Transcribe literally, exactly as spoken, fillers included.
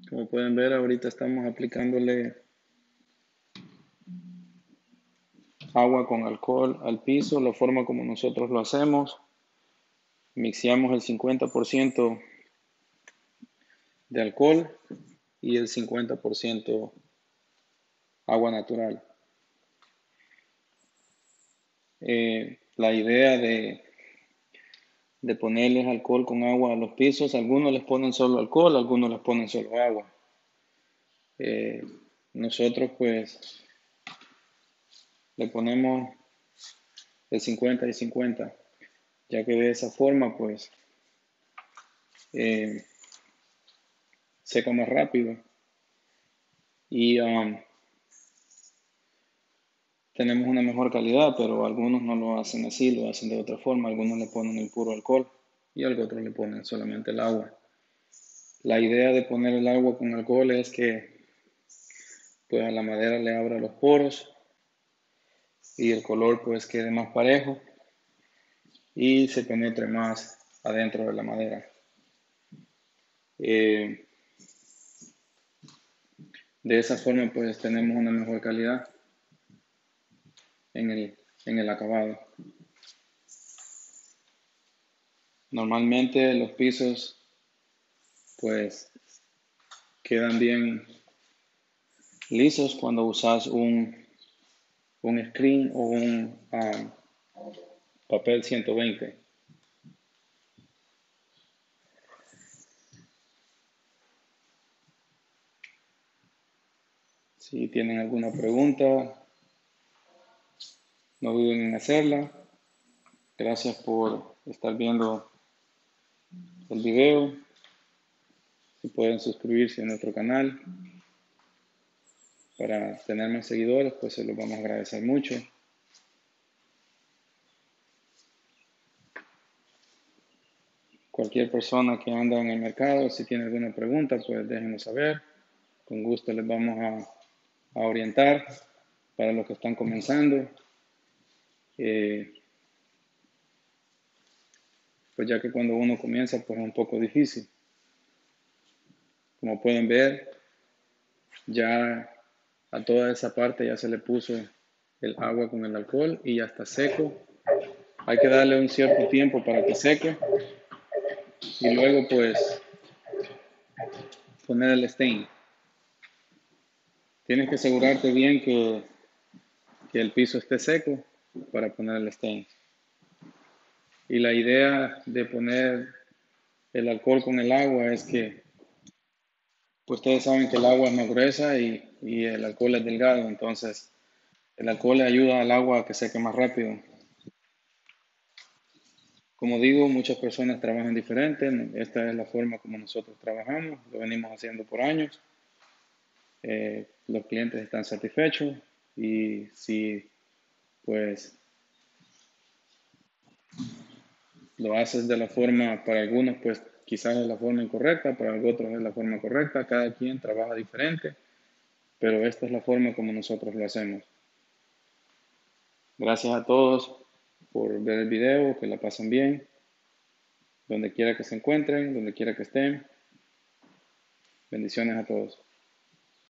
Como pueden ver, ahorita estamos aplicándole agua con alcohol al piso, la forma como nosotros lo hacemos. Mixeamos el cincuenta por ciento de alcohol y el cincuenta por ciento agua natural. Eh, la idea de, de ponerles alcohol con agua a los pisos, algunos les ponen solo alcohol, algunos les ponen solo agua. Eh, nosotros pues le ponemos el cincuenta y cincuenta, ya que de esa forma pues eh, seca más rápido y um, tenemos una mejor calidad, pero algunos no lo hacen así, lo hacen de otra forma. Algunos le ponen el puro alcohol y otros le ponen solamente el agua. La idea de poner el agua con alcohol es que pues a la madera le abra los poros y el color pues quede más parejo y se penetre más adentro de la madera. Eh, de esa forma pues tenemos una mejor calidad en el, en el acabado. Normalmente los pisos pues quedan bien lisos cuando usas un, un screen o un um, papel ciento veinte. Si tienen alguna pregunta, no duden en hacerla. Gracias por estar viendo el video. Si pueden suscribirse a nuestro canal para tener más seguidores, pues se los vamos a agradecer mucho. Cualquier persona que anda en el mercado, si tiene alguna pregunta, pues déjenos saber. Con gusto les vamos a, a orientar para los que están comenzando. Eh, pues ya que cuando uno comienza, pues es un poco difícil. Como pueden ver, ya a toda esa parte ya se le puso el agua con el alcohol y ya está seco. Hay que darle un cierto tiempo para que seque y luego pues poner el stain. Tienes que asegurarte bien que, que el piso esté seco para poner el stain. Y la idea de poner el alcohol con el agua es que pues ustedes saben que el agua es más gruesa y, y el alcohol es delgado, entonces el alcohol le ayuda al agua a que seque más rápido. Como digo, muchas personas trabajan diferente. Esta es la forma como nosotros trabajamos. Lo venimos haciendo por años. Eh, los clientes están satisfechos y si pues lo haces de la forma, para algunos pues quizás es la forma incorrecta, para otros es la forma correcta. Cada quien trabaja diferente, pero esta es la forma como nosotros lo hacemos. Gracias a todos por ver el video, que la pasen bien, donde quiera que se encuentren, donde quiera que estén. Bendiciones a todos.